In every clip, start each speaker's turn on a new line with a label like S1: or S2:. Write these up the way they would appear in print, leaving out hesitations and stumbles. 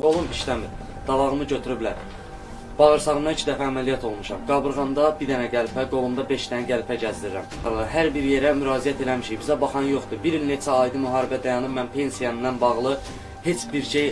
S1: Qolum işləmir. Dalağımı götürüblər. Bağırsağımdan 2 dəfə əməliyyat olmuşam. Qabırğamda 1 dənə qəlpə, qolumda 5 dənə qəlpə gəzdirirəm. Hər bir yerə müraciət eləmişik. Bizə baxan yoxdur. Bir il neçə aydır müharibə dayanıb, mən pensiyamdan bağlı heç bir şey...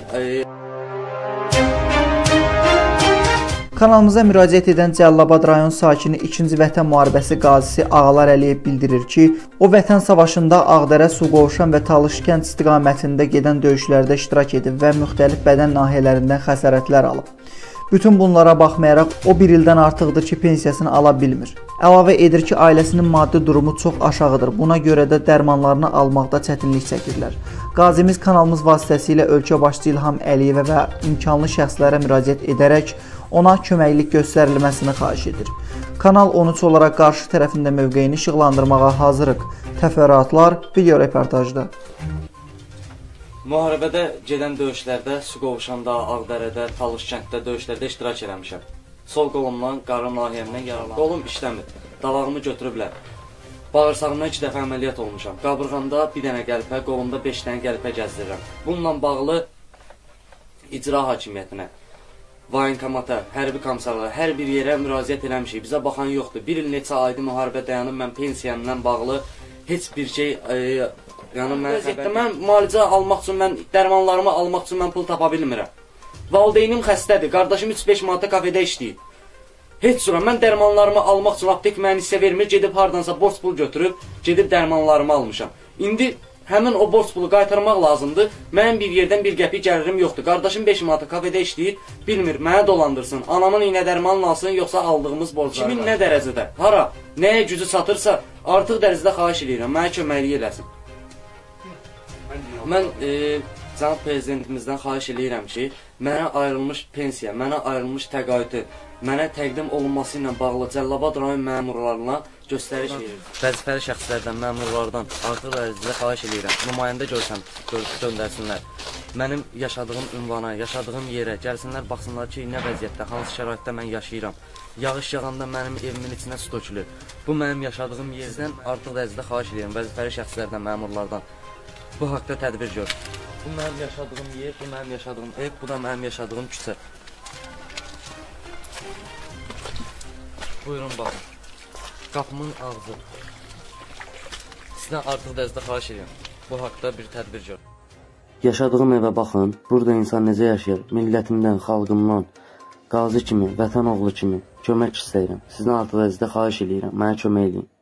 S2: Kanalımıza müraciət edən Cəlilabad rayon sakini 2-ci Vətən müharibəsi qazisi Ağalar Əliyev bildirir ki, o Vətən savaşında Ağdərə, Suqovuşan və Talış kənd istiqamətində gedən döyüşlərdə iştirak edib və müxtəlif bədən nahiyələrindən xəsarətlər alıb. Bütün bunlara baxmayaraq o bir ildən artıqdır ki, pensiyasını ala bilmir. Əlavə edir ki, ailəsinin maddi durumu çox aşağıdır. Buna görə də dərmanlarını almaqda çətinlik çəkirlər. Qazimiz kanalımız vasitəsilə ölkə başçı İlham Əliyevə və imkanlı şəxslərə müraciət edərək ona köməklik göstərilməsini xahiş edir. Kanal 13 olaraq qarşı tərəfində mövqeyini işıqlandırmağa hazırıq. Təfərrüatlar video reportajda.
S1: Müharibədə gedən döyüşlərdə, Suqovuşanda, Ağdərədə, Talış kənddə döyüşlərdə iştirak eləmişəm. Sol qolumdan, qarın nahiyəmdən yaralandım. Qolum işləmir. Dalağımı götürüblər. Bağırsağımdan 2 dəfə əməliyyat olmuşam. Qabırğamda 1 dənə qəlpə, qolumda 5 dənə qəlpə gəzdirirəm. Bununla bağlı icra hakimiyyətinə, voyinkomata, hərbi komissarlara, hər bir yerə müraciət eləmişik. Bizə baxan yoxdur. Bir il neçə aydır müharibə dayanıb, mən pensiyamdan bağlı heç bir şey... Yəni, mən müalicə almaq üçün, mən dərmanlarımı almaq üçün mən pul tapa bilmirəm. Valideynim xəstədir, qardaşım 3-5 manata kafedə işləyir. Heç sonra mən dərmanlarımı almaq üçün aptek mənə hissə vermir, gedib hardansa borc pul götürüb, gedib dərmanlarımı almışam. İndi həmin o borc pulu qaytarmaq lazımdır, mənim bir yerdən bir qəpik gəlirim yoxdur. Qardaşım 5 manata kafedə işləyir, bilmir, mənə dolandırsın, anamın iynə dərmanını alsın, yoxsa aldığımız borcları. Kimin nə dərəcədə, hara, nəyə gücü çatırsa, artıq dərəcədə xahiş edirəm, mənə köməklik eləsin. Mən cənab prezidentimizdən xahiş edirəm ki, mənə ayrılmış pensiya, mənə ayrılmış təqaüdü, mənə təqdim olunması ilə bağlı Cəlilabad rayon məmurlarına göstəriş verir. Vəzifəli şəxslərdən, məmurlardan artıq dərəcədə xahiş edirəm, nümayəndə göndərsinlər. Mənim yaşadığım ünvana, yaşadığım yerə gəlsinlər, baxsınlar ki, nə vəziyyətdə, hansı şəraitdə mən yaşayıram. Yağış yağanda mənim evimin içinə su dökülür. Bu mənim yaşadığım yerdən artıq dərəcədə xahiş edirəm, vəzifəli şəxslərdən, məmurlardan. Bu haqda tədbir gör. Bu mənim yaşadığım yer, bu mənim yaşadığım ev, bu da mənim yaşadığım küçə. Buyurun baxın. Qapımın ağzı. Sizdən artıq dərəcədə xahiş edirəm. Bu haqda bir tədbir gör. Yaşadığım evə baxın. Burada insan necə yaşayır? Millətimdən, xalqımdan, qazi kimi, vətən oğlu kimi kömək istəyirəm. Sizdən artıq dərəcədə xahiş edirəm. Mənə kömək edin.